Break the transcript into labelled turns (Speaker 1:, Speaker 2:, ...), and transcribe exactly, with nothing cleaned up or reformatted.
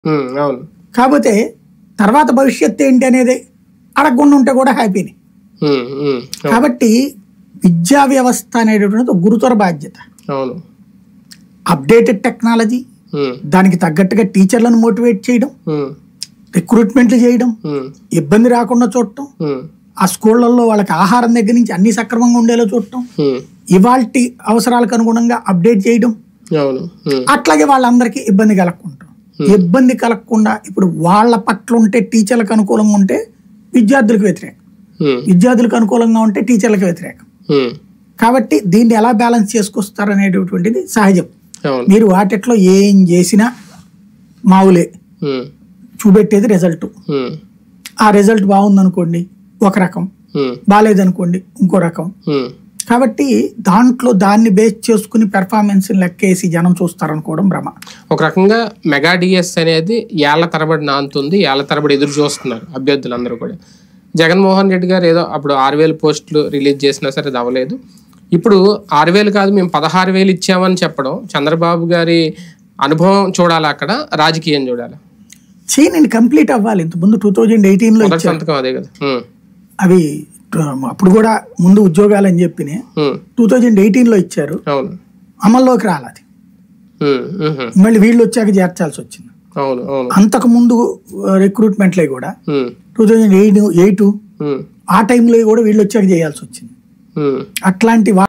Speaker 1: కాకపోతే తర్వాత భవిష్యత్తు ఏంటి అనేది అడగకుండా ఉంటే కూడా హ్యాపీని. కాబట్టి విద్యా వ్యవస్థ అనేటటువంటిది ఒక గురుతర బాధ్యత. అప్డేటెడ్ టెక్నాలజీ, దానికి తగ్గట్టుగా టీచర్లను మోటివేట్ చేయడం, రిక్రూట్మెంట్లు చేయడం, ఇబ్బంది రాకుండా చూడటం, ఆ స్కూళ్లలో వాళ్ళకి ఆహారం దగ్గర నుంచి అన్ని సక్రమంగా ఉండేలా చూడటం, ఇవాల్టి అవసరాలకు అనుగుణంగా అప్డేట్ చేయడం, అట్లాగే వాళ్ళందరికీ ఇబ్బంది కలగకుండా ఇబ్బంది కలగకుండా ఇప్పుడు వాళ్ళ పట్ల ఉంటే టీచర్లకు అనుకూలంగా ఉంటే విద్యార్థులకు వ్యతిరేకం, విద్యార్థులకు అనుకూలంగా ఉంటే టీచర్లకు వ్యతిరేకం. కాబట్టి దీన్ని ఎలా బ్యాలెన్స్ చేసుకొస్తారు అనేటటువంటిది సహజం. మీరు వాటిట్లో ఏం చేసినా మావులే, చూపెట్టేది రిజల్ట్. ఆ రిజల్ట్ బాగుందనుకోండి ఒక రకం, బాగాలేదనుకోండి ఇంకో రకం. కాబట్టి దాంట్లో దాన్ని బేస్ చేసుకుని పెర్ఫార్మెన్స్ లెక్కేసి జనం చూస్తారనుకోవడం భ్రమ.
Speaker 2: ఒక రకంగా మెగా డిఎస్ అనేది ఏళ్ల తరబడి నాంతుంది, ఏళ్ల తరబడి ఎదురు చూస్తున్నారు అభ్యర్థులందరూ కూడా. జగన్మోహన్ రెడ్డి గారు ఏదో అప్పుడు ఆరు వేలు పోస్టులు రిలీజ్ చేసినా సరే అది అవ్వలేదు. ఇప్పుడు ఆరు వేలు కాదు మేము పదహారు వేలు ఇచ్చామని చెప్పడం, చంద్రబాబు గారి అనుభవం చూడాలి, అక్కడ రాజకీయం చూడాలి.
Speaker 1: చేయనండి, కంప్లీట్ అవ్వాలి. ఇంత ముందు టూ థౌజండ్ ఎయిటీన్ లో
Speaker 2: సంతకం అదే కదా,
Speaker 1: అవి అప్పుడు కూడా ముందు ఉద్యోగాలు అని చెప్పి టూ థౌజండ్ ఎయిటీన్ లో ఇచ్చారు, అమల్లోకి రాలేదు. మళ్ళీ వీళ్ళు వచ్చాక చేర్చాల్సి వచ్చింది. అంతకు ముందు రిక్రూట్మెంట్లే కూడా టూ థౌజండ్ ఎయిట్ ఎయిట్ ఆ టైంలో కూడా వీళ్ళు వచ్చాక చేయాల్సి వచ్చింది. అట్లాంటి